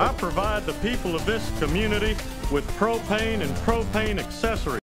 I provide the people of this community with propane and propane accessories.